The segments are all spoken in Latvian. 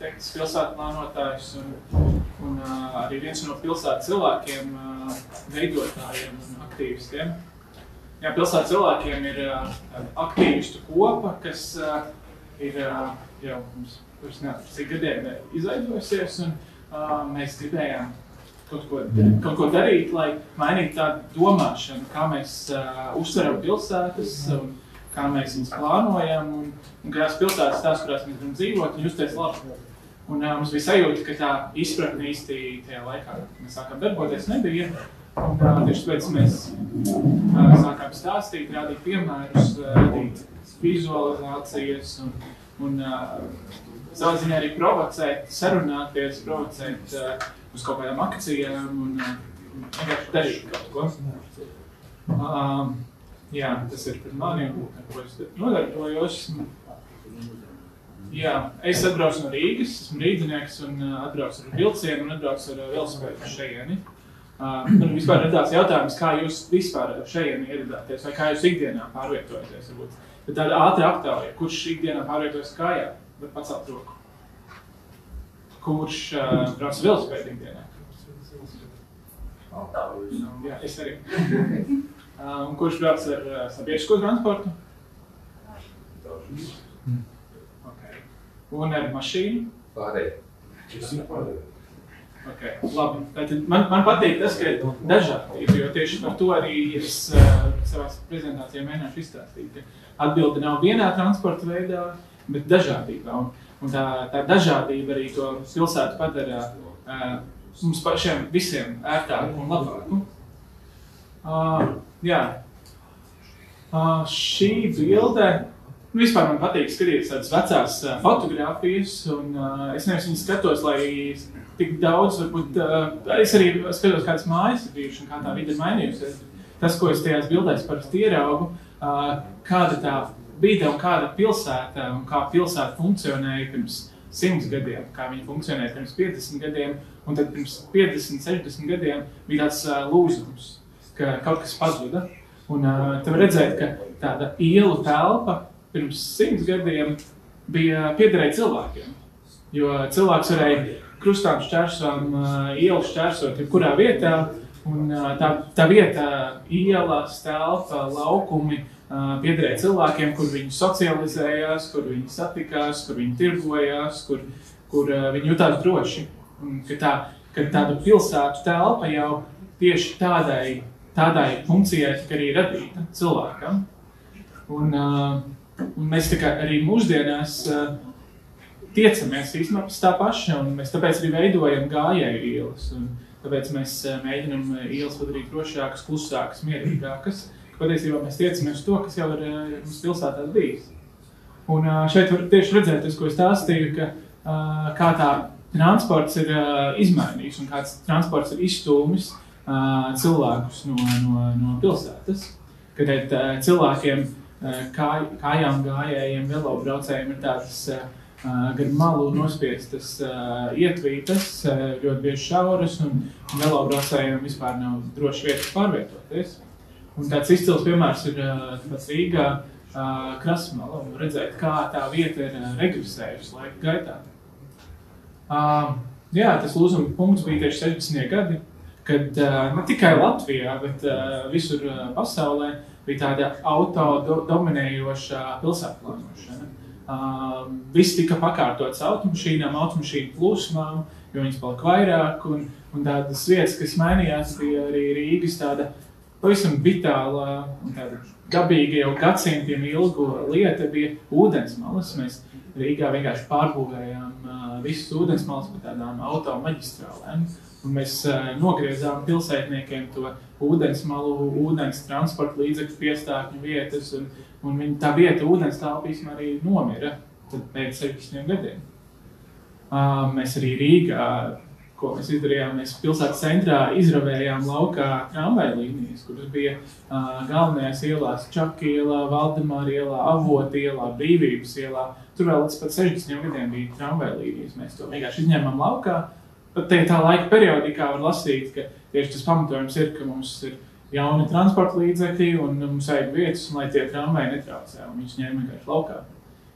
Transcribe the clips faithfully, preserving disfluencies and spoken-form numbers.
arhitekts, pilsētu plānotājs un, un uh, arī viens no pilsētu cilvēkiem, uh, veidotājiem un aktīvistiem. Jā, pilsētu cilvēkiem ir uh, aktīvistu kopa, kas uh, ir uh, jau mums, kurš neatrast, cik gadiem izveidojusies, un uh, mēs gribējām kaut ko, kaut ko darīt, lai mainītu tādu domāšanu, kā mēs uh, uztveram pilsētas, un kā mēs viņas plānojam, un, un kādās pilsētas tās, kurās mēs gribam dzīvot un justies labi. Un uh, mums bija sajūta, ka tā izpratne īsti tajā laikā, kad mēs sākām darboties, nebija. Un uh, tieši tāpēc mēs uh, sākām stāstīt, rādīt piemērus, uh, rādīt vizualizācijas un, un uh, savā ziņā arī provocēt, sarunāties, provocēt uh, uz kaut kādām akcijām un uh, vienkārši darīt kaut ko. Uh, jā, tas ir par mani, ar ko es nodarbojos. Jā, es atbraucu no Rīgas, esmu rīdzinieks un uh, atbraucu ar vilcienu un atbraucu ar uh, velosipēdu šejieni. Uh, un vispār radās jautājums, kā jūs vispār šejieni ieradāties vai kā jūs ikdienā pārvietojaties. Varbūt. Bet tāda ātra aptauja, kurš ikdienā pārvietojas kājā, var pacelt roku. Kurš uh, brauc velosipēdu ikdienā? Jā, es arī. Uh, un kurš brauc ar uh, sabiedrisko transportu? Okay. Un ar mašīnu? Pārēj. Okay, labi. Tātad man, man patīk tas, ka ir dažādība, jo tieši par to arī es uh, savās prezentācijā mēģināšu izstāstīt, ka atbilde nav vienā transporta veidā, bet dažādībā. Un, un tā, tā dažādība arī to pilsētu padara uh, mums pašiem visiem ērtāku un labāku. Uh, jā. Uh, šī bilde, nu vispār man patīk skatīties tādas vecās uh, fotogrāfijas, un uh, es nevis viņas skatos, lai tik daudz, varbūt, uh, es arī skatos, kādas mājas ir bijuši un kā tā vide ir mainījusies. Tas, ko es tajās bildēs parasti ieraugu, uh, kāda tā vide un kāda pilsēta un kā pilsēta funkcionēja pirms simts gadiem, kā viņa funkcionēja pirms piecdesmit gadiem, un tad pirms piecdesmit, sešdesmit gadiem bija tāds uh, lūzums, ka kaut kas pazuda. Un uh, te var redzēt, ka tāda ielu telpa pirms simts gadiem bija piederēja cilvēkiem, jo cilvēks varēja krustām šķērsām uh, ielu šķērsot jebkurā vietā, un uh, tā, tā vieta, ielas, telpa, laukumi uh, piederēja cilvēkiem, kur viņi socializējās, kur viņi satikās, kur viņi tirgojās, kur, kur uh, viņi jutās droši. Un, ka, tā, ka tāda pilsētu telpa jau tieši tādai, tādai funkcijai tika arī radīta cilvēkam. Un, uh, un mēs tā kā arī mūsdienās uh, tiecamies īstenībā pēc tā paša, un mēs tāpēc arī veidojam gājēju ielas. Un tāpēc mēs mēģinam ielas padarīt drošākas, klusākas, mierīgākas. Patiesībā mēs tiecamies uz to, kas jau ir mums pilsētās bijis. Un šeit var tieši redzēt, tas, ko es stāstīju, ka kā tā transports ir izmainījis un kāds transports ir izstūmis cilvēkus no, no, no pilsētas. Kad cilvēkiem, kāj, kājām gājējiem, velobraucējiem ir tādas Uh, gar malu nospiestas uh, ietvītas, uh, ļoti bieži šauras, un velobraucējiem vispār nav droši vietas pārvietoties. Un tāds izcils piemērs ir uh, pats Rīgā uh, Krasmala, un redzēt, kā tā vieta ir uh, regresējusi laika gaitā. Uh, jā, tas lūzuma punkts bija tieši sešdesmitie gadi, kad uh, ne tikai Latvijā, bet uh, visur uh, pasaulē bija tāda auto do dominējošā pilsētplānošana. Uh, viss tika pakārtots automašīnām, automašīnu plūsmām, jo viņas palika vairāk, un, un tādas vietas, kas mainījās, bija arī Rīgas tāda pavisam vitāla un tāda dabīga jau gadsimtiem ilgu lieta bija ūdensmalas. Mēs Rīgā vienkārši pārbūvējām uh, visas ūdensmalas par tādām automaģistrālēm, un mēs uh, nogriezām pilsētniekiem to ūdensmalu, ūdens transporta līdzekļu piestākņu vietas, un Un viņa, tā vieta ūdens telpīsmā arī nomira pēc sešdesmitiem gadiem. Uh, mēs arī Rīgā, ko mēs izdarījām, mēs pilsētas centrā izravējām laukā tramvaja līnijas, kuras bija uh, galvenajās ielās Čaka ielā, Valdemāra ielā, Avota ielā, Brīvības ielā. Tur vēl līdz pat sešdesmitiem gadiem bija tramvaja līnijas. Mēs to vienkārši izņēmām laukā. Pat te tā laika periodikā var lasīt, ka tieši tas pamatojums ir, ka mums ir jauni transporta līdzekļi un mums vajag vietas, un lai tie tramvaji netraucē, un viņš ņēma vienkārši laukā.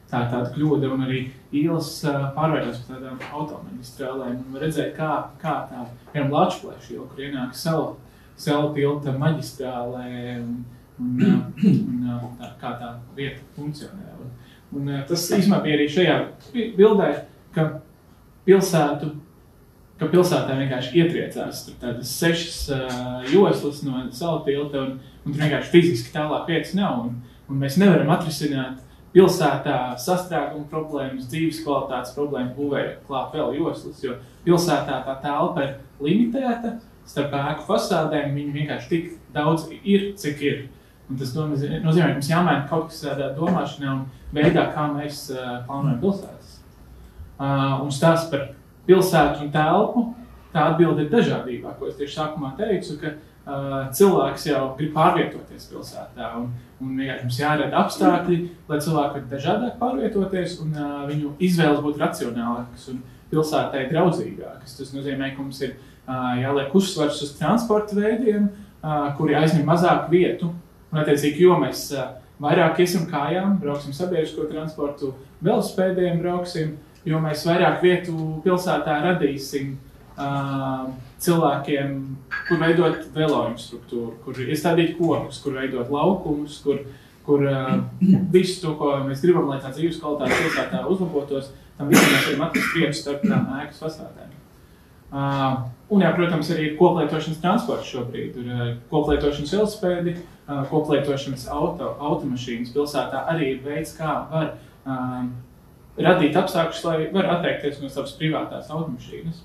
tā ir tāda kļūda, un arī ielas pārvērtās par tādām automaģistrālēm. Un redzēt, kā, kā tā, piemēram, Lačplēša iela, kur ienāk sela, sela tilta maģistrālē, un, un, un tā, kā tā vieta funkcionē. Un, un tas īstenībā bija arī šajā bildē, ka pilsētu, ka pilsētā vienkārši ietriecās tur tādas sešas uh, joslas no sela tilta, un, un tur vienkārši fiziski tālāk vietas nav. Un, un mēs nevaram atrisināt pilsētā sastrēguma problēmas, dzīves kvalitātes problēmas, būvējot klāt vēl joslas, jo pilsētā tā telpa ir limitēta, starp ēku fasādēm viņi vienkārši tik daudz ir, cik ir. Un tas nozīmē, ka mums jāmaina kaut kas tādā domāšanā un veidā, kā mēs uh, plānojam pilsētas. Uh, un stāsts par pilsētu un telpu, tā atbilde ir dažādībā, ko es tieši sākumā teicu, ka uh, cilvēks jau grib pārvietoties pilsētā. Un, un vienkārši mums jārada apstākļi, lai cilvēki var dažādāk pārvietoties un uh, viņu izvēles būtu racionālākas un pilsētai draudzīgākas. Tas nozīmē, ka mums ir uh, jāliek uzsvars uz transporta veidiem, uh, kuri aizņem mazāk vietu. Un, attiecīgi, jo mēs uh, vairāk iesim kājām, brauksim sabiedrisko transportu, velospēdiem brauksim, jo mēs vairāk vietu pilsētā radīsim uh, cilvēkiem, kur veidot veloinstruktūru, kur iestādīt kokus, kur veidot laukumus, kur, kur uh, visu to, ko mēs gribam, lai tā dzīves kvalitāte pilsētā uzlabotos, tam visam mēs varam atrast vietu starp tām ēkas fasādēm. Uh, un, jā, protams, arī ir koplietošanas transports šobrīd. Ir uh, koplietošanas velospēdi, uh, koplietošanas auto, automašīnas pilsētā arī ir veids, kā var uh, radīt apstākļus, lai var atteikties no savas privātās automašīnas.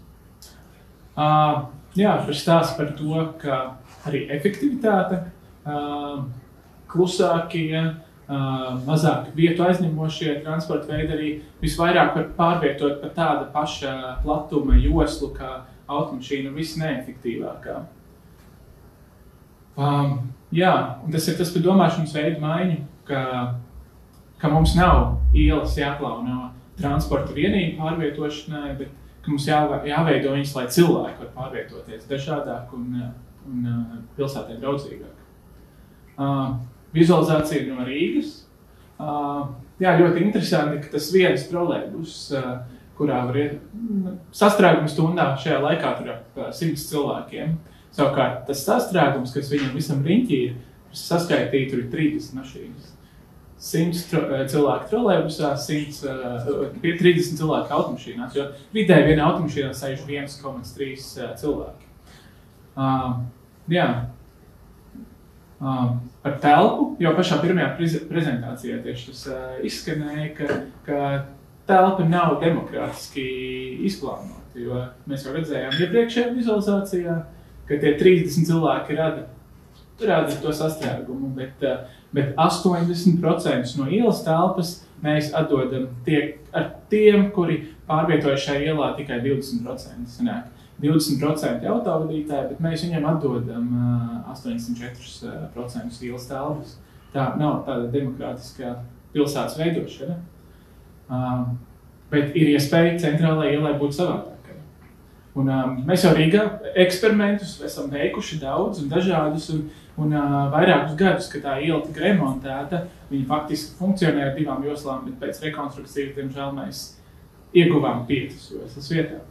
Uh, jā, par stāstu par to, ka arī efektivitāte, uh, klusākie, uh, mazāk vietu aizņemošie transporta veidi arī visvairāk var pārvietot pa tāda paša platuma joslu, kā automašīna viss neefektīvākā. Um, jā, un tas ir tas par domāšanas veidu maiņu, ka ka mums nav ielas jāplāno transporta vienīgi pārvietošanai, bet ka mums jā, jāveido viņas, lai cilvēki var pārvietoties dažādāk un, un pilsētai draudzīgāk. Uh, vizualizācija no Rīgas. Uh, jā, ļoti interesanti, ka tas viens trolejbus, uh, kurā var iet sastrēguma stundā šajā laikā tur ap simts cilvēkiem. Savukārt tas sastrēgums, kas viņam visam riņķī ir, saskaitīja tur ir trīsdesmit mašīnas. simts tro, cilvēku trolejbusā, trīsdesmit cilvēku automašīnās, jo vidēji vienā automašīnā sēž viens komats trīs cilvēki. Uh, jā. Uh, par telpu, jo pašā pirmajā prezentācijā tieši tas uh, izskanēja, ka, ka telpa nav demokrātiski izplānota, jo mēs jau redzējām iepriekšējā vizualizācijā, ka tie trīsdesmit cilvēki rada, rada to sastrēgumu, bet uh, Bet astoņdesmit procenti no ielas telpas mēs atdodam tie, ar tiem, kuri pārvietojas šajā ielā tikai divdesmit procenti sanāk. divdesmit procenti autovadītāji, bet mēs viņiem atdodam uh, astoņdesmit četri procenti ielas telpas. Tā nav tāda demokrātiskā pilsētas veidošana. Uh, bet ir iespēja centrālajai ielai būt savādākai. Un um, mēs jau Rīgā eksperimentus esam veikuši daudz un dažādus, un, un uh, vairākus gadus, kad tā iela tika remontēta, viņa faktiski funkcionē ar divām joslām, bet pēc rekonstrukcijas, diemžēl, mēs ieguvām piecas joslas vietā.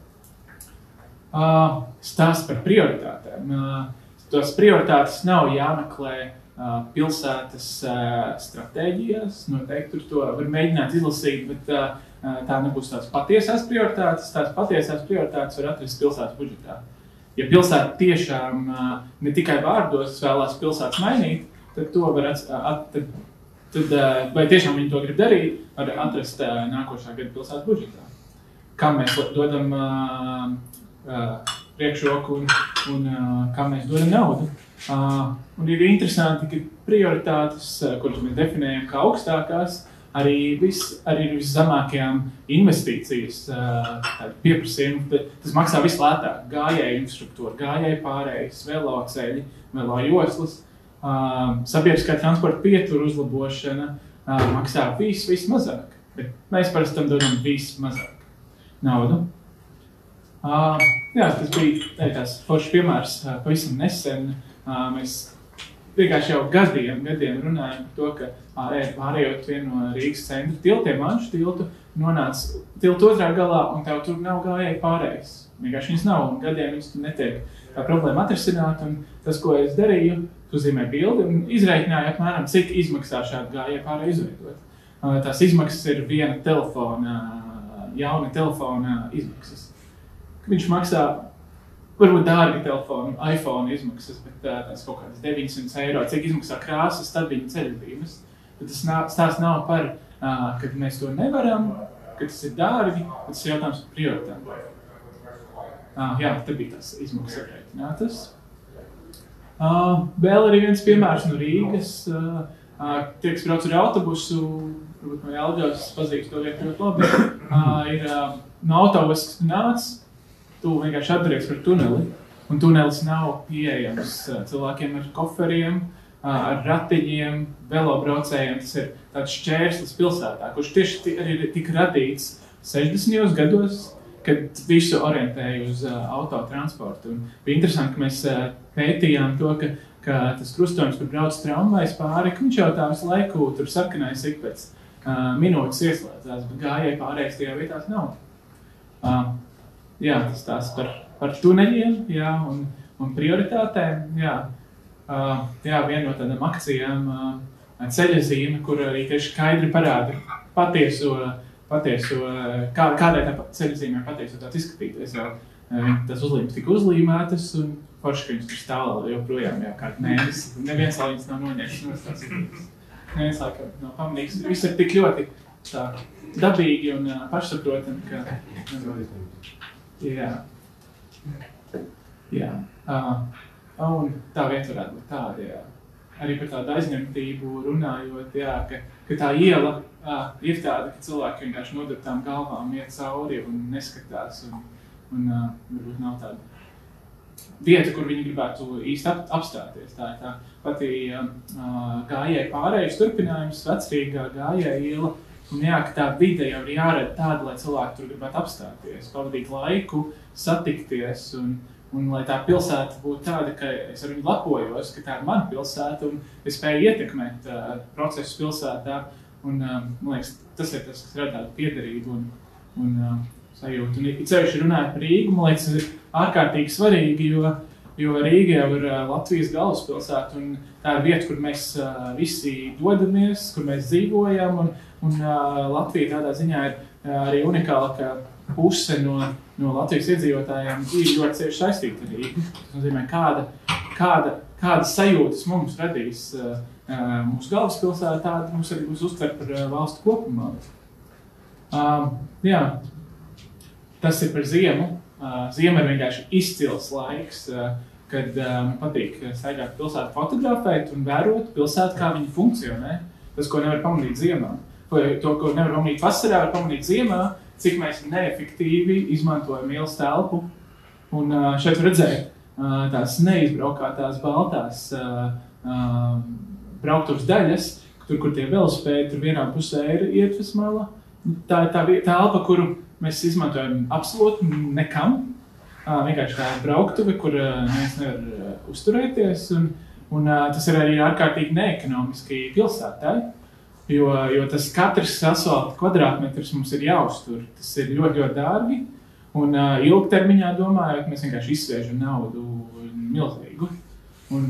Uh, stāsts par prioritātēm. Uh, tos prioritātes nav jāmeklē uh, pilsētas uh, stratēģijās, noteikti tur to var mēģināt izlasīt, bet uh, tā nebūs tās patiesās prioritātes, tās patiesās prioritātes var atrast pilsētas budžetā. Ja pilsēta tiešām ne tikai vārdos vēlās pilsētas mainīt, tad to var atrast, tad, tad, vai tiešām viņi to grib darīt, var atrast nākošā gada pilsētas budžetā. Kam mēs dodam uh, uh, priekšroku un, un uh, kam mēs dodam naudu. Uh, un ir interesanti, ka prioritātes, kuras mēs definējam kā augstākās, arī vis, arī viszemākajām investīcijas pieprasījumu. Tas maksā vislētāk. Gājēju infrastruktūra, gājēju pārējas, veloceļi, velo joslas, sabiedriskā transporta pietura uzlabošana maksā vis, vis mazāk. Bet mēs parasti tam dodam vis mazāk naudu. Jā, tas bija tās foršs piemērs pavisam nesen. Mēs vienkārši jau gadiem, gadiem runājam par to, ka pārējot, pārējot vienu no Rīgas centra tiltiem, Anšu tiltu, nonāc tiltu otrā galā, un tev tur nav gājēji pārējais. Vienkārši viņas nav, un gadiem viņas tur netiek tā problēma atrisināt, un tas, ko es darīju, uzzīmē bildi un izreikināju apmēram, cik izmaksā šādu gājēju pārēju izveidot. Tās izmaksas ir viena telefona, jauna telefona izmaksas. Viņš maksā, varbūt dārgi telefonu, iPhone izmaksas, bet tās kaut kādas deviņsimt eiro, cik izmaksā krāsas, tad viņa ceļvīmes. Bet tas stāsts nav par, kad mēs to nevaram, ka tas ir dārgi, bet tas ir jautājums par prioritāti. Jā, te bija tās izmaksas aprēķinātas. Vēl arī viens piemērs no Rīgas. Tie, kas brauc ar autobusu, varbūt no Jelgavas pazīst to vietu ļoti labi, ir no autobusas, kas nāc, tu vienkārši atveries par tuneli, un tunelis nav pieejams cilvēkiem ar koferiem, ar ratiņiem, velobraucējiem. Tas ir tāds šķērslis pilsētā, kurš tieši arī tika radīts sešdesmitajos gados, kad visu orientēja uz autotransportu. Un bija interesanti, ka mēs pētījām to, ka, ka tas krustojums, kur brauc tramvajs pāri, ka viņš jau tā visu laiku tur sarkanais ik pēc uh, minūtes ieslēdzās, bet gājēji pārējais tajā vietās nav. Uh, Jā, tas tās par, par tuneļiem, jā, un, un prioritātēm, jā. Uh, jā, viena no tādām akcijām uh, ceļazīme, kur arī tieši skaidri parāda patieso, patieso kā, kādai tā ceļazīmē patieso tāds izskatīties. Jau, uh, tas uzlīmes tika uzlīmētas, un forši, ka viņas tur stāv joprojām jau kādu mēnesi. Neviens lai viņas nav noņemts no tās izlīmes. Neviens lai nav pamanīgs. Viss ir tik ļoti tā dabīgi un uh, pašsaprotami, ka... Jā. Jā. Uh, un tā vieta varētu būt tāda, jā. Arī par tādu aizņemtību runājot, jā, ka, ka tā iela uh, ir tāda, ka cilvēki vienkārši nodarbtām galvām iet cauri un neskatās, un, un uh, varbūt nav tāda vieta, kur viņi gribētu īsti ap, apstāties. Tā ir tā pati uh, gājēja pārējais turpinājums, Vecrīgā gājēja iela. Un jā, ka tā vide jau ir jārada tāda, lai cilvēki tur gribētu apstāties, pavadīt laiku, satikties, un, un lai tā pilsēta būtu tāda, ka es ar viņu lapojos, ka tā ir mana pilsēta, un es spēju ietekmēt uh, procesus pilsētā, un, uh, man liekas, tas ir tas, kas rada tādu piederību un, un uh, sajūtu. Un ceļš runājot par Rīgu, man liekas, ir ārkārtīgi svarīgi, jo, jo Rīga jau ir uh, Latvijas galvaspilsēta, un tā ir vieta, kur mēs uh, visi dodamies, kur mēs dzīvojam, un Un uh, Latvija tādā ziņā ir uh, arī unikāla, ka puse no, no Latvijas iedzīvotājiem ir ļoti cieši saistīta ar Rīgu. Tas nozīmē, kāda, kāda, kāda sajūtas mums radīs uh, uh, mūsu galvaspilsētā, tāda mums arī būs uztver par uh, valstu kopumā. Uh, jā, tas ir par ziemu. Uh, ziema ir vienkārši izcils laiks, uh, kad uh, man patīk staigāt pilsētu fotografēt un vērot pilsētu, kā viņi funkcionē. Tas, ko nevar pamanīt ziemā. Vai to, ko nevar pamanīt vasarā, var pamanīt ziemā, cik mēs neefektīvi izmantojam ielas telpu. Un šeit var redzēt tās neizbraukātās baltās brauktuves daļas, tur, kur tie velosipēdi, tur vienā pusē ir ietves mala. Tā ir tā telpa, kuru mēs izmantojam absolūti nekam. Vienkārši tā ir brauktuve, kur neviens nevar uzturēties. Un, un tas ir arī ārkārtīgi neekonomiski pilsētai. Jo, jo tas katrs asfalta kvadrātmetrs mums ir jāuztur. Tas ir ļoti, ļoti dārgi. Un uh, ilgtermiņā domājot, mēs vienkārši izsviežam naudu milzīgu. Un,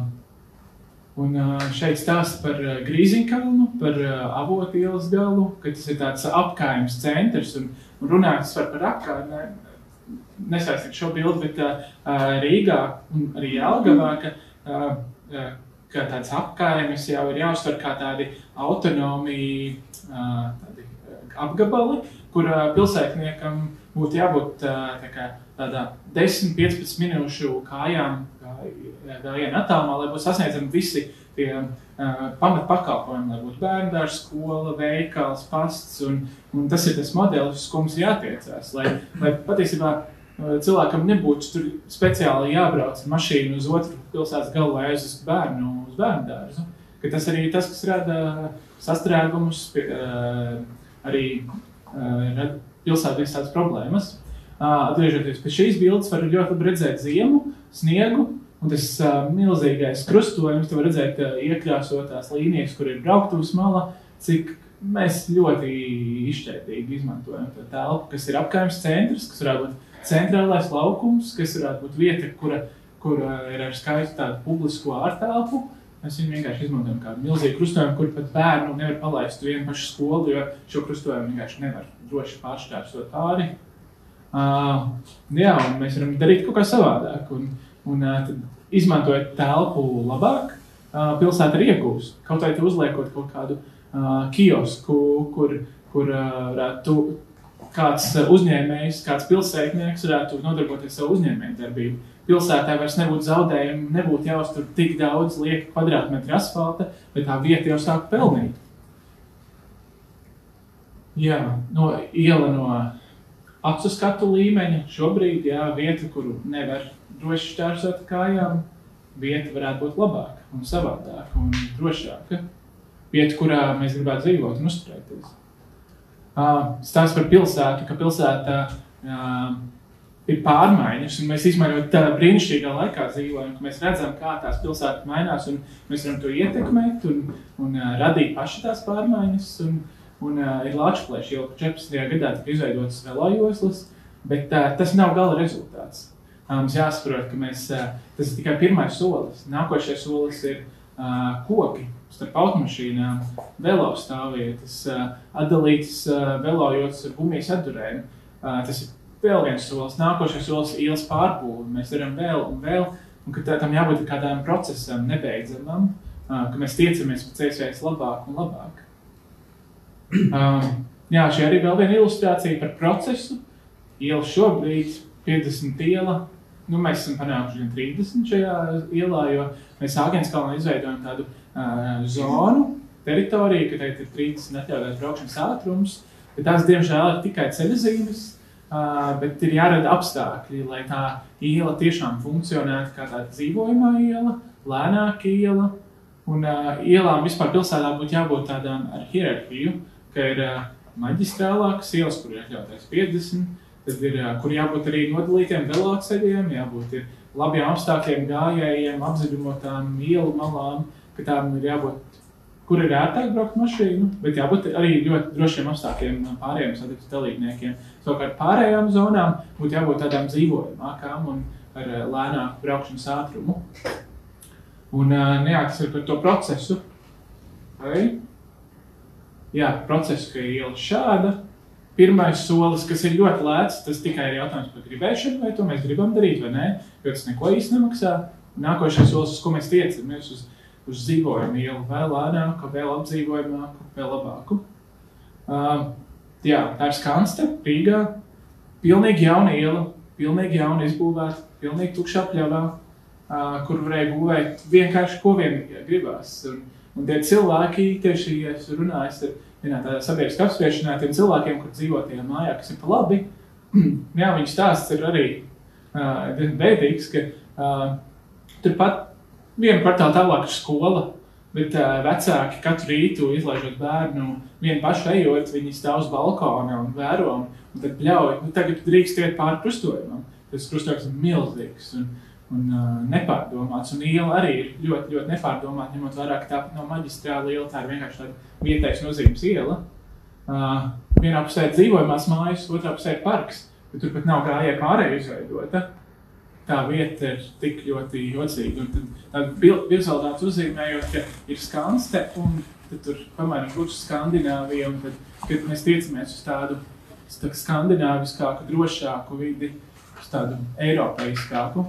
uh, un uh, šeit stāsta par uh, Grīziņkalnu, par uh, Avotu ielas galu, ka tas ir tāds apkājums centrs. Un, un runājot par, par apkārtnē, nesaistīt šo bildi, bet uh, Rīgā un arī Jelgavā, ka uh, uh, ka tāds apkājumis jau ir jāuztver kā tādi autonomi tādi apgabali, kur pilsētniekam būtu jābūt tā kā, tādā desmit līdz piecpadsmit minūšu kājām gājienu attālumā, lai būtu sasniedzami visi tie pamat pakalpojumi, lai būtu bērndārs, skola, veikals, pasts, un, un tas ir tas modelis, uz ko mums jātiecās, lai, lai patiesībā cilvēkam nebūtu tur speciāli jābrauc ar mašīnu uz otru pilsētas galu vai aizvest bērnu uz bērnu dārzu. Ka tas arī tas, kas rada sastrēgumus, arī rada pilsētas tādas problēmas. Atgriežoties pie šīs bildes, var ļoti labi redzēt ziemu, sniegu, Un tas uh, milzīgais krustojums, tu var redzēt uh, iekrāsotās līnijas, kur ir brauktuves mala, cik mēs ļoti izšķētīgi izmantojam to telpu, kas ir apkaimes centrs, kas varētu būt centrālais laukums, kas varētu būt vieta, kura, kura ir ar skaistu tādu publisko ārtelpu. Mēs viņu vienkārši izmantojam kādu milzīgu krustojumu, kur pat bērnu nevar palaist vienu pašu skolu, jo šo krustojumu vienkārši nevar droši pāršķērsot pāri. Uh, jā, un mēs varam darīt kaut kā savādāk. Un, Un uh, tad, izmantojot telpu labāk, uh, pilsēta ir iegūst. Kaut vai te uzliekot kaut kādu uh, kiosku, kur, kur uh, varētu kāds uzņēmējs, kāds pilsētnieks varētu nodarboties savu uzņēmēju darbību. Pilsētā vairs nebūtu zaudējumi, nebūtu jāuztur tik daudz lieka kvadrātmetri asfalta, bet tā vieta jau sāk pelnīt. Jā, no iela no acu skatu līmeņa šobrīd, jā, vieta, kuru nevar droši šķērsot kājām, vieta varētu būt labāka un savādāka un drošāka. Vieta, kurā mēs gribētu dzīvot un uzturēties. Uh, stāsts par pilsētu, ka pilsētā uh, ir pārmaiņas, un mēs izmaiņot tādā brīnišķīgā laikā dzīvojam, ka mēs redzam, kā tās pilsētas mainās, un mēs varam to ietekmēt un, un uh, radīt paši tās pārmaiņas. Un, un uh, ir Lāčplēša iela, četrpadsmitajā gadā tika izveidotas velojoslas, bet uh, tas nav gala rezultāts. Mums jāsaprot, ka mēs, tas ir tikai pirmais solis. Nākošais solis ir uh, koki starp automašīnām, velo stāvvietas, uh, atdalītas uh, velojoslas ar gumijas atdurēm. Uh, tas ir vēl viens solis. Nākošais solis ir ielas pārbūve. Mēs varam vēl un vēl, un ka tam jābūt kādām procesam, nebeidzamam, uh, ka mēs tiecamies pēc iespējas labāk un labāk. Uh, jā, šī arī vēl viena ilustrācija par procesu. Iela šobrīd, piecdesmit iela, nu, mēs esam panākuši gan trīsdesmit šajā ielā, jo mēs Āgenskalnā izveidojam tādu uh, zonu, teritoriju, ka teikt ir trīsdesmit atļautās braukšanas ātrums, bet tās, diemžēl, ir tikai ceļazīmes, uh, bet ir jārada apstākļi, lai tā iela tiešām funkcionētu kā tāda dzīvojamā iela, lēnāka iela, un uh, ielām vispār pilsētā būtu jābūt tādām ar hierarhiju, ka ir uh, maģistrālākas ielas, kur ir atļautais piecdesmit, tad ir, kur jābūt arī nodalītiem veloceļiem, jābūt ir labiem apstākļiem, gājējiem, apzaļumotām ielu malām, ka tām ir jābūt, kur ir ērtāk braukt mašīnu, bet jābūt arī ļoti drošiem apstākļiem pārējiem satiksmes dalībniekiem. Savukārt pārējām zonām būtu jābūt tādām dzīvojamākām un ar lēnāku braukšanas ātrumu. Un jā, tas ir par to procesu. Vai? Jā, procesu, ka ir iela šāda. Pirmais solis, kas ir ļoti lēts, tas tikai ir jautājums par gribēšanu, vai to mēs gribam darīt, vai nē, jo tas neko īsti nemaksā. Nākošais solis, uz ko mēs tiecamies, uz, uz dzīvojumu ielu, vēl lēnāku, vēl apdzīvojamāku, vēl labāku. Uh, jā, tā ir Skanste, Rīgā, pilnīgi jauna iela, pilnīgi jauna izbūvēta, pilnīgi tukša apļavā, uh, kur varēja būvēt vienkārši, ko vien gribās. Un, un tie cilvēki, tieši, ja es runāju ar vienā tādā sabiedriskā apspriešanā, tiem cilvēkiem, kur dzīvo tajā mājā, kas ir pa labi, jā, viņu stāsts ir arī uh, bēdīgs, ka uh, turpat vienu kvartālu tālāk ir skola, bet uh, vecāki katru rītu izlaižot bērnu, vienu pašu ejot, viņi stāv uz balkona un vēro, un, un tad bļauj, nu tagad drīkst iet pāri krustojumam. Tas krustojums ir milzīgs un, un uh, nepārdomāts, un iela arī ir ļoti, ļoti nepārdomāta, ņemot vērā, ka tā nav maģistrāla iela, tā ir vienkārši tāda vietējas nozīmes iela. Uh, vienā pusē ir dzīvojamās mājas, otrā pusē ir parks, bet turpat nav gājēja pārēja izveidota. Tā vieta ir tik ļoti jocīga. Un tad tāda vizualitāte uzzīmējot, ka ir Skanste, un tad tur pamēram būtu Skandināvija, un tad, kad mēs tiecamies uz tādu tā skandināviskāku, drošāku vidi, uz tādu eiropeiskāku.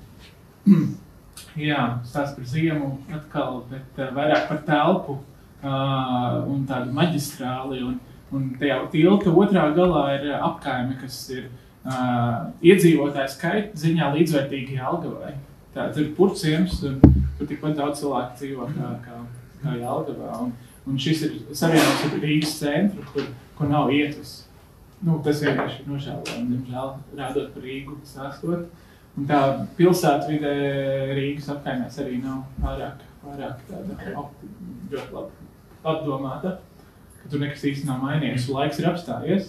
Jā, stāsts par ziemu atkal, bet uh, vairāk par telpu. Uh, un tādu maģistrāli, un, un tajā tilta otrā galā ir apkaime, kas ir uh, iedzīvotāju skaita ziņā līdzvērtīgi Jelgavai. Tā ir Purciems, un tur tikpat daudz cilvēku dzīvo kā, kā, kā Jelgavā. Un, un šis ir savienojums ar Rīgas centru, kur, kur nav ietvas. Nu, tas vienkārši ir nožēlojami, diemžēl, rādot par Rīgu stāstot. Un tā pilsētvidē Rīgas apkaimēs arī nav pārāk, pārāk tāda ļoti labi apdomāta, ka tur nekas īsti nav mainījies, un laiks ir apstājies.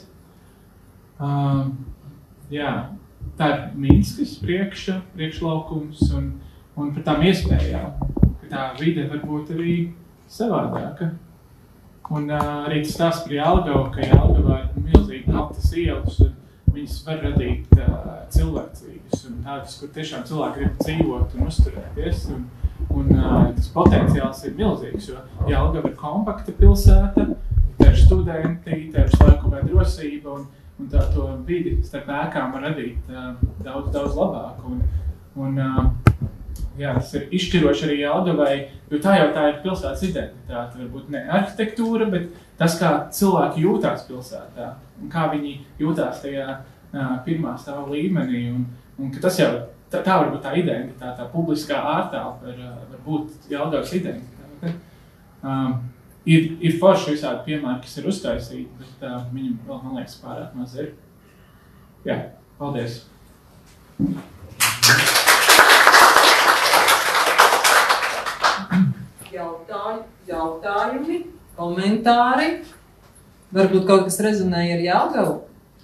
Uh, jā, tā ir Minskas priekša, priekšlaukums, un, un par tām iespējām, ka tā vide var būt arī savādāka. Un uh, arī tas stāsts par Jelgavu, ka Jelgavā ir milzīgi platas ielas, un viņas var radīt uh, cilvēcīgas, un tādas, kur tiešām cilvēki grib dzīvot un uzturēties, un, un uh, tas potenciāls ir milzīgs, jo Jelgava ir kompakta pilsēta, tā ir studenti, tā ir laiku vai drosība, un, un tā to vidi starp ēkām var radīt uh, daudz, daudz labāk. Un, un, uh, jā, tas ir izšķiroši arī Jelgavai, jo tā jau tā ir pilsētas identitāte, varbūt ne arhitektūra, bet tas, kā cilvēki jūtās pilsētā, un kā viņi jūtās tajā uh, pirmā stāva līmenī, un, un ka tas jau, tā, tā varbūt tā identitāte, tā publiskā ārtāla var, var būt Jelgavas identitāte. Uh, ir, ir forši visādi piemēri, kas ir uztaisīti, bet uh, viņam vēl, man liekas, pārāk maz ir. Jā, paldies! Jautāju, jautājumi, komentāri. Varbūt kaut kas rezonēja ar Jelgavu?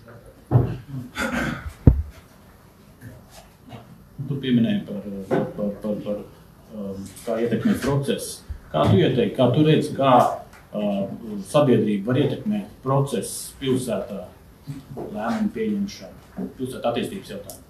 Tu pieminēji par, par, par, par um, kā ietekmēt procesu. Kā tu ieteikti, kā tu redzi, kā uh, sabiedrība var ietekmēt procesu pilsētā, lēmumu pieņemšanu, pilsētā attīstības jautājumu?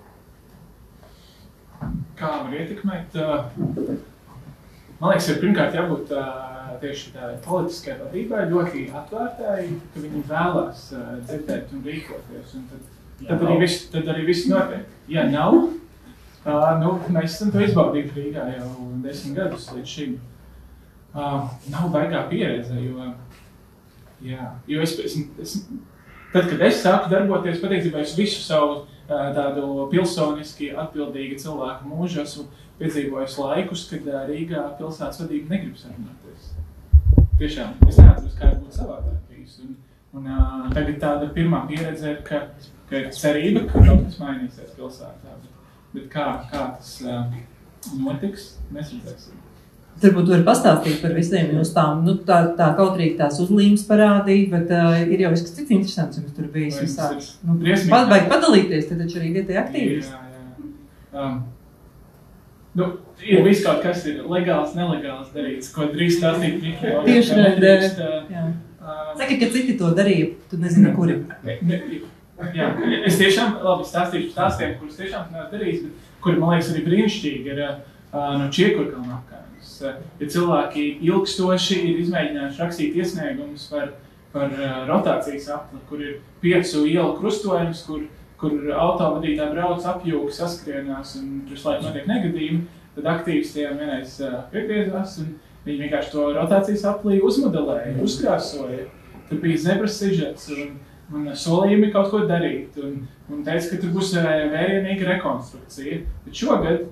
Kā var ietekmēt? Uh... Man liekas, ir pirmkārt jābūt uh, tieši tā politiskai vadībai ļoti atvērtai, ka viņi vēlās uh, dzirdēt un rīkoties. Un tad, tad, arī viss, tad arī viss notiek. Ja nav, uh, nu, mēs esam to izbaudījuši Rīgā jau desmit gadus līdz šim. Uh, nav baigā pieredze, jo, jā, jo es, es, es, tad, kad es sāku darboties, patiesībā es visu savu uh, tādu pilsoniski atbildīgu cilvēku mūžu esmu piedzīvojis laikus, kad Rīgā pilsētas vadība negrib sarunāties. Tiešām, es neatceros, kā būtu savādāk bijis. Un, un uh, tagad tāda pirmā pieredze ir, ka, ka ir cerība, ka kaut kas mainīsies pilsētā. Bet, bet kā, kā tas uh, notiks, mēs redzēsim. Varbūt var pastāstīt par visiem jūs tām, nu tā, tā kautrīgi tās uzlīmes parādīt, bet uh, ir jau viss cits interesants, jums tur bijis visāds. Nu, pat, vajag padalīties, tad taču arī vietēji aktīvisti. Jā, jā. Um, Nu, ir viss kaut kas ir legāls, nelegāls darīts, ko drīz stāstīt mikro. Tieši nedrīkst. Jā. Uh, Saki, ka citi to darīja, tu nezini, kuri. Ne, ne, jā, es tiešām, labi, stāstīšu stāstiem, kurus tiešām neesmu darījis, bet kuri, man liekas, arī brīnišķīgi ir uh, no Čiekurkalna apkārtnes. Uh, ja cilvēki ilgstoši ir izmēģinājuši rakstīt iesniegumus par, par uh, rotācijas apli, kur ir piecu ielu krustojums, kur kur autovadītāji brauc apjūgi, saskrienās un tur laikam notiek negadījumi, tad aktīvistiem vienreiz piegriezās un viņi vienkārši to rotācijas aplī uzmodelēja, uzkrāsoja. Tur bija zebras sižets un, un solījumi kaut ko darīt un, un teica, ka tur būs vērienīga rekonstrukcija. Bet šogad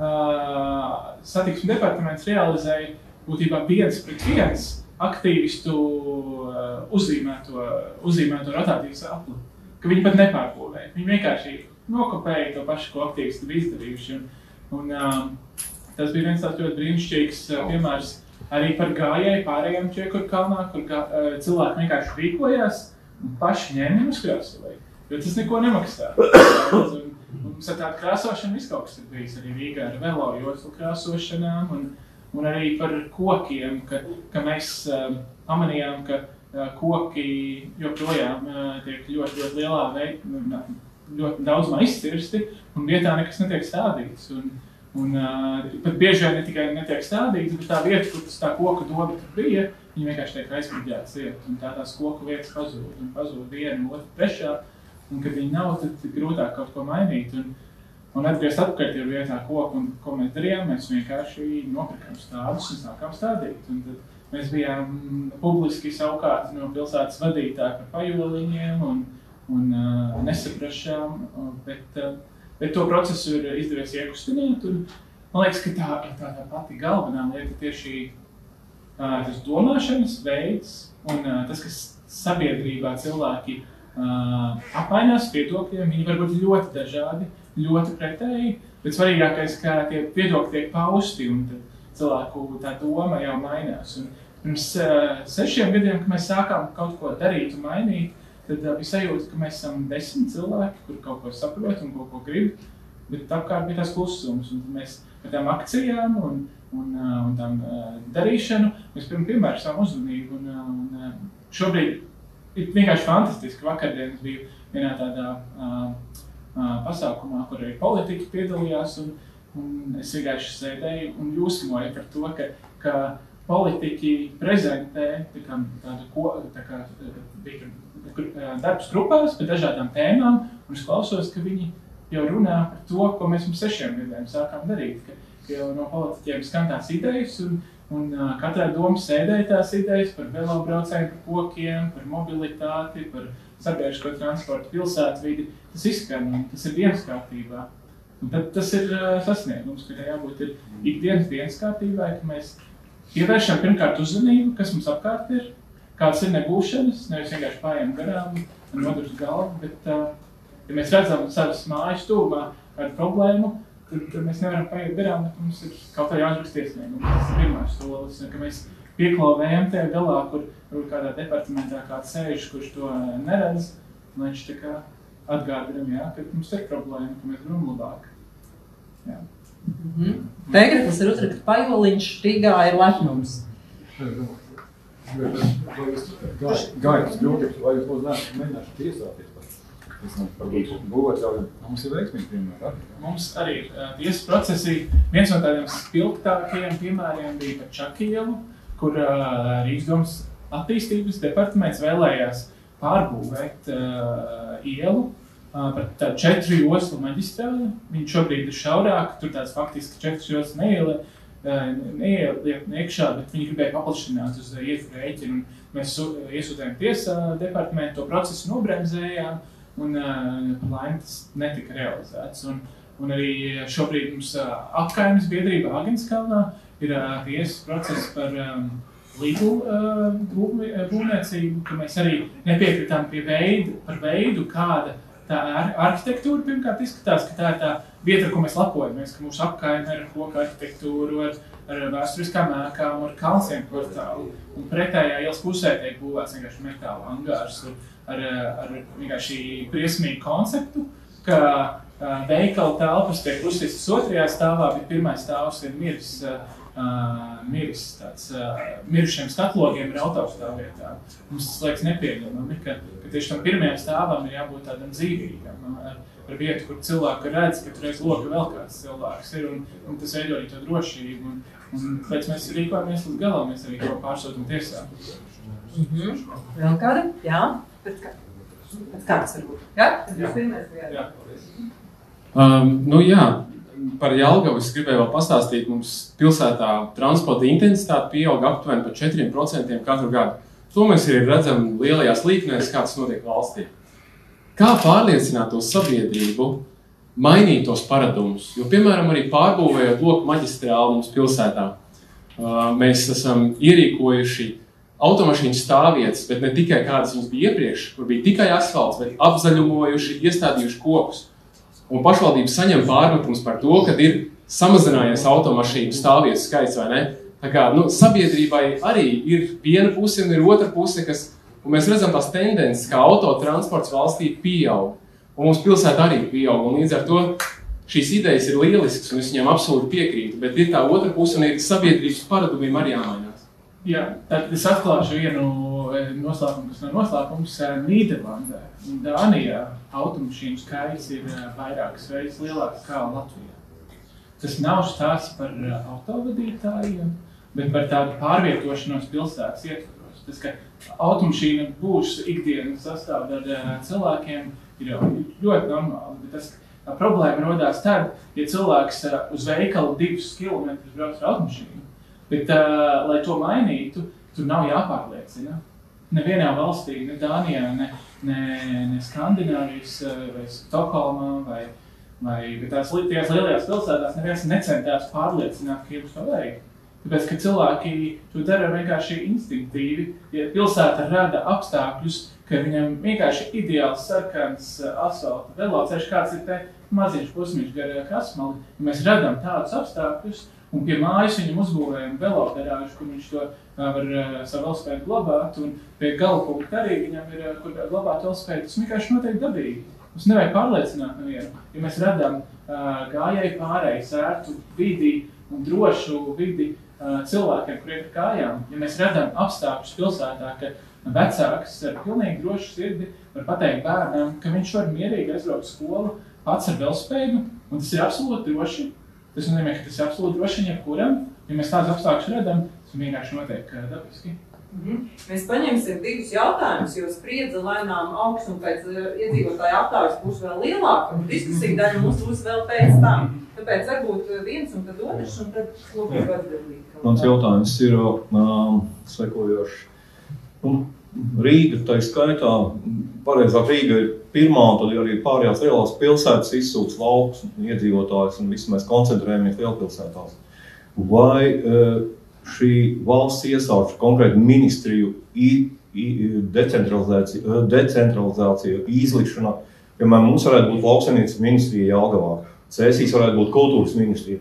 uh, satiksmes departaments realizēja būtībā viens pret viens aktīvistu uh, uzzīmēto, uzzīmēto rotācijas apli. Ka viņi pat nepārbūvēja. Viņi vienkārši nokopēja to pašu, ko aktīvisti bija izdarījuši. Un, un um, tas bija viens tāds ļoti brīnišķīgs uh, piemērs arī par gājēju pārējām Čiekurkalnā, kur gā, uh, cilvēki vienkārši rīkojās un paši ņēma un uzkrāsoja. Jo tas neko nemaksā. Un, un mums ar tādu krāsošanu viss kaut kas ir bijis arī Rīgā ar velo joslu krāsošanām un, un arī par kokiem, ka, ka mēs um, pamanījām, ka koki joprojām tiek ļoti, ļoti lielā veidā, ļoti daudzumā izcirsti, un vietā nekas netiek stādīts. Un, un pat bieži vien ne tikai netiek stādīts, bet tā vieta, kur tas tā koku doba tur bija, viņi vienkārši tiek aizkuģēts iet, un tā tās koku vietas pazūd, un pazūd viena, otra, trešā, un kad viņi nav, tad grūtāk kaut ko mainīt. Un, un atgriezt atpakaļ ir vietā koku, un ko mēs darījām, mēs vienkārši nopirkām stādus un sākām stādīt. Un tad, mēs bijām publiski savukārt no pilsētas vadītāji par pajoliņiem un, un uh, nesaprašām, bet, uh, bet to procesu ir izdevies iekustināt. Un, man liekas, ka tā ir tā, tā pati galvenā lieta tieši uh, tas domāšanas veids un uh, tas, kas sabiedrībā cilvēki uh, apmainās viedokļiem, viņi var būt ļoti dažādi, ļoti pretēji, bet svarīgākais, ka tie viedokļi tiek pausti un tad cilvēku tā doma jau mainās. Un pirms uh, sešiem gadiem, kad mēs sākām kaut ko darīt un mainīt, tad uh, bija sajūta, ka mēs esam desmit cilvēki, kuri kaut ko saprot un kaut ko grib. bet apkārt bija tās klusums, un mēs par tām akcijām un, un, un tām darīšanu, mēs pirms piemēram savu uzmanību, un, un šobrīd ir vienkārši fantastiski. Vakardienas biju vienā tādā uh, uh, pasākumā, kur arī politiķi piedalījās, un, un es vienkārši sēdēju un jūsmoju par to, ka, ka politiķi prezentē tā kā, tādu, ko, tā kā bija darbs grupās par dažādām tēmām, un es klausos, ka viņi jau runā par to, ko mēs pirms sešiem gadiem sākām darīt, ka, ka jau no politiķiem skan tās idejas, un, un uh, katrā doma sēdēja tās idejas par velobraucējiem, par kokiem, par mobilitāti, par sabiedrisko transportu, pilsētvidi. Tas izskan, un tas ir dienas kārtībā. Un tad tas ir uh, sasniegums, ka jābūt ir ikdienas dienas kārtībā, ka mēs pievēršam pirmkārt uzmanību, kas mums apkārt ir, kāds ir nebūšanas, nevis vienkārši pārējām garām un nodurs galvu, bet, uh, ja mēs redzam savas mājas tūmā kādu problēmu, tad, tad mēs nevaram paiet garām, bet mums ir kaut kā jāatrakst iesniegums. Tas ir pirmais solis, ka mēs pieklauvējam tajā galā, kur, kur kādā departamentā kāds sēž, kurš to neredz, un viņš tā kā atgādinam, jā, ka mums ir problēma, ka mēs gribam labāk. Jā. Mm-hmm. Tagad tas ir uzrakst pajoliņš, Rīgā ir lepnums. Gaitas grūtības, vai jūs lūdzu neesat mēģināšu tiesāties par, par būvēt jau, mums ir veiksmīgi piemēri arī. Mums arī tiesas procesi, viens no tādiem spilgtākajiem piemēriem bija par Čakielu, kur uh, Rīgas domas attīstības departaments vēlējās pārbūvēt uh, ielu uh, par tādu četru joslu maģistrāli. Viņš šobrīd ir šaurāk, tur tāds faktiski četras joslas neiele, neieliek iekšā, bet viņi gribēja paplašināt uz ietu rēķinu. Mēs iesūtējām tiesā departamentu, to procesu nobremzējām, un par laimi tas netika realizēts. Un, un arī šobrīd mums apkaimes biedrība Agenskalnā ir tiesas process par um, līgu uh, būvniecību, ka mēs arī nepiekritām pie veidu, par veidu, kāda tā arhitektūra pirmkārt izskatās, ka tā ir tā vieta, ar ko mēs lepojamies, ka mūsu apkaime ir ar koku arhitektūru, ar, ar vēsturiskām ēkām, ar kalnsiem kvartālu. Un pretējā ielas pusē tiek būvēts vienkārši metāla angārs ar, ar, ar vienkārši briesmīgu konceptu, ka uh, veikala telpas tiek uzstīstas otrajā stāvā, bet pirmais stāvs ir miris, uh, miris tāds, uh, mirušiem skatlogiem ir autostāvvietā. Mums tas liekas nepieņemami, ka, ka tieši tam pirmajam stāvam ir jābūt tādam dzīvīgam, ar, ar vietu, kur cilvēki redz, ka tur aiz loka vēl kāds cilvēks ir, un, un tas veido arī to drošību. Un, un pēc mēs rīkojamies līdz galam, mēs arī to pārsūtam tiesā. Mm-hmm. Vēl kāda? Jā? Pēc kā? Pēc kāds varbūt? Jā? Jā. Jā. Um, nu jā, par Jelgavu es gribēju vēl pastāstīt. Mums pilsētā transporta intensitāte pieauga aptuveni par četriem procentiem katru gadu. To mēs arī redzam lielajās līknēs, kā tas notiek valstī. Kā pārliecināt to sabiedrību, mainīt tos paradumus? Jo, piemēram, arī pārbūvējot loku maģistrāli mums pilsētā, mēs esam ierīkojuši automašīnu stāvvietas, bet ne tikai kādas viņas bija iepriekš, kur bija tikai asfalts, bet apzaļumojuši, iestādījuši kokus. Un pašvaldības saņem pārmetums par to, kad ir samazinājies automašīnu stāvvietas skaits, vai ne? Tā kā, nu, sabiedrībai arī ir viena puse un ir otra puse, kas, un mēs redzam tās tendences, kā autotransports valstī pieaug. Un mums pilsēta arī pieaug, un līdz ar to šīs idejas ir lieliskas, un es viņām absolūti piekrītu, bet ir tā otra puse, un ir sabiedrības paradumiem arī jāmainās. Jā, tad es atklāšu vienu noslēpumu, kas nav noslēpums. Nīderlandē un Dānijā automašīnu skaits ir vairākas reizes lielāks kā Latvijā. Tas nav stāsts par autovadītājiem, bet par tādu pārvietošanos pilsētas ietvaros. Tas, ka automašīna būs ikdienas sastāvdaļa cilvēkiem, ir jau ļoti normāli, bet tas, tā problēma rodās tad, ja cilvēks uz veikalu divus kilometrus brauc ar automašīnu. Bet, uh, lai to mainītu, tur nav jāpārliecina. Nevienā valstī, ne Dānijā, ne, ne, ne Skandināvijas vai Stokholmā vai, vai tās tajās lielajās pilsētās neviens necentās pārliecināt, ka jūs to vajag. Tāpēc, ka cilvēki to dara vienkārši instinktīvi, ja pilsēta rada apstākļus, ka viņam vienkārši ideāls sarkans asfalta veloceļš, kāds ir te maziņš pusmiņš gar Krasmali, ja mēs radam tādus apstākļus, un pie mājas viņam uzbūvējam velogarāžu, kur viņš to var uh, savu velospēdu glabāt, un pie gala punkta arī viņam ir, kur glabāt velospēdu. Tas vienkārši notiek dabīgi. Mums nevajag pārliecināt nevienu. Ja mēs redzam uh, gājēju pārēju, sērtu vidi un drošu vidi uh, cilvēkiem, kuriem ir kājām, ja mēs redzam apstākļus pilsētā, ka vecāks ar pilnīgi drošu sirdi var pateikt bērnam, ka viņš var mierīgi aizbraukt skolu pats ar velospēdu, un tas ir absolūti droši. Tas nozīmē, ka tas ir absolūti droši jebkuram. Ja mēs tādus apstākļus redzam, tas vienkārši notiek dabiski. Mm-hmm. Mēs paņemsim divus jautājumus, jo spriedze lēnām augs un pēc iedzīvotāju aptāvis būs vēl lielāka, un diskusija daļa mums būs vēl pēc tam. Tāpēc varbūt viens un tad otrs, un tad lūdzu atbildīt. Mans jautājums ir um, sekojošs. Un Rīga, tā skaitā, pareizāk Rīga ir pirmā, un tad arī pārējās lielās pilsētas izsūc laukus un iedzīvotājus, un visi mēs koncentrējamies lielpilsētās. Vai uh, šī valsts iesauča konkrēti ministriju decentralizāciju, decentralizāciju izlikšana, piemēram, mums varētu būt lauksaimniecības ministrija Jelgavā, Cēsīs varētu būt kultūras ministrija.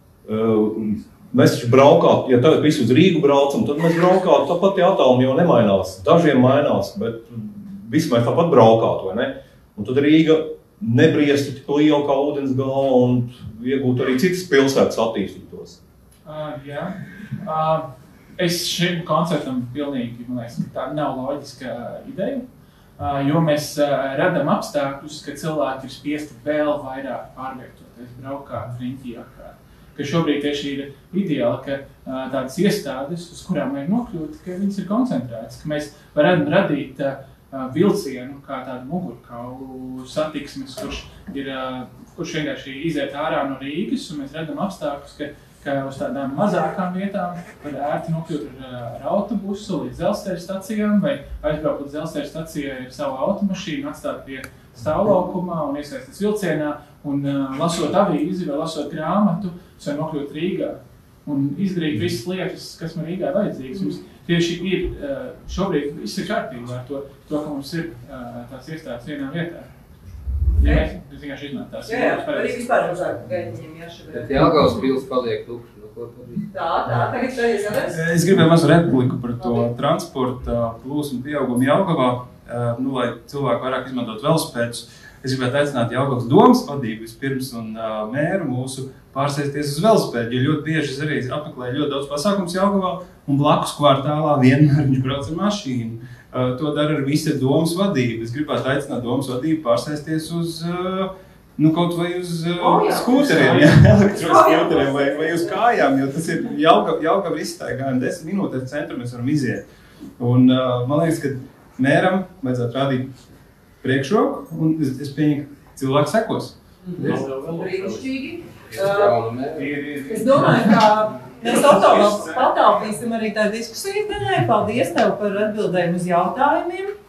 Uh, Mēs taču braukāt, ja tagad visu uz Rīgu braucam, tad mēs braukāt, tāpat tie attālumi jau nemainās. Dažiem mainās, bet visi mēs tāpat braukāt, vai ne? Un tad Rīga nebriesti tik liela kā ūdens galva un iegūt arī citas pilsētas attīstītos. Uh, jā. Uh, es šim konceptam pilnīgi, man liekas, ka tā nav loģiska ideja, uh, jo mēs uh, radam apstākļus, ka cilvēki ir spiesti vēl vairāk pārvietoties, braukāt, riņķī apkārt. Ka šobrīd tieši ir ideāli, ka uh, tādas iestādes, uz kurām vajag nokļūt, ka viņas ir koncentrētas, ka mēs varam radīt uh, vilcienu kā tādu mugurkaulu satiksmes, kurš, ir, uh, kurš vienkārši iziet ārā no Rīgas, un mēs radam apstākļus, ka, ka uz tādām mazākām vietām var ērti nokļūt ar, ar autobusu līdz dzelzceļa stacijām, vai aizbraukt līdz dzelzceļa stacijai ar savu automašīnu, atstāt pie stāvlaukumā un iesaistīties vilcienā, un uh, lasot avīzi vai lasot grāmatu, vai nokļūt Rīgā un izdarīt visas lietas, kas man Rīgā vajadzīgas. Mums tieši ir, šobrīd viss ir kārtībā ar to, to, ka mums ir tās iestādes vienā vietā. Ja mēs, mēs vienkārši izmanāt tās. Jā, jā, arī vispār uzāk gaidņiem, jā, šobrīd. Bet Jelgavas pils paliek tukši, no ko tad viss? Tā, tā, tagad tagad skatās. Es gribēju mazu repliku par to okay. transporta plūsmu pieaugumu Jelgavā, nu, lai cilvēki vairāk izmantot velospēdus. Es gribētu aicināt Jelgavas domas vadību vispirms un uh, mēru mūsu pārsēsties uz velospēdu, jo ļoti bieži es arī apmeklēju ļoti daudz pasākums Jelgavā un blakus kvartālā vienmēr viņš brauc ar mašīnu. Uh, to dara ar visa domas vadību. Es gribētu aicināt domas vadību pārsēsties uz, uh, nu kaut vai uz uh, oh, jā, skūteriem, jā, elektroskūteriem vai, vai uz kājām, jo tas ir Jelgava, Jelgava izstaigājumi, desmit minūtes centru mēs varam iziet. Un uh, man liekas, ka mēram vajadzētu rādīt priekšroku, un es, es pieņemu, ka cilvēki sekos. Brīnišķīgi. Uh, es domāju, ka mēs patāpīsim arī tā diskusijas daļai. Paldies tev par atbildējumu uz jautājumiem.